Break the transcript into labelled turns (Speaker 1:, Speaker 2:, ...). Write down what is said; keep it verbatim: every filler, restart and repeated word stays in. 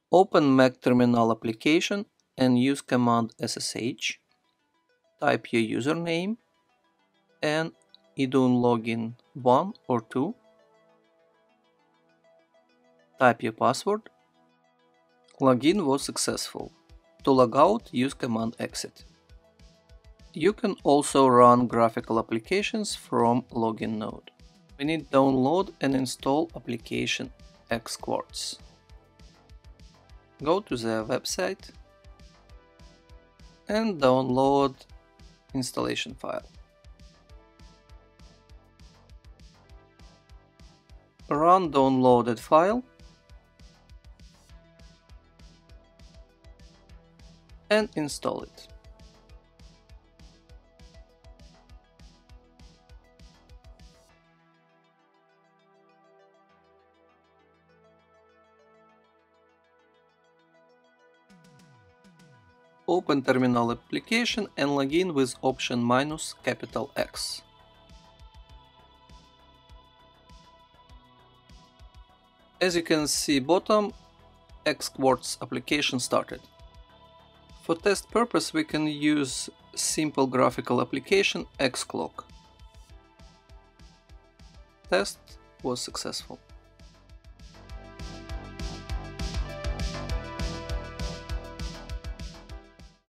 Speaker 1: Open Mac terminal application and use command S S H. Type your username and I D U N login one or two. Type your password. Login was successful. To log out, use command exit. You can also run graphical applications from login node. We need to download and install application Xquartz. Go to their website and download installation file. Run downloaded file and install it. Open terminal application and login with option minus capital X. As you can see bottom, Xquartz application started. For test purpose we can use simple graphical application Xclock. Test was successful.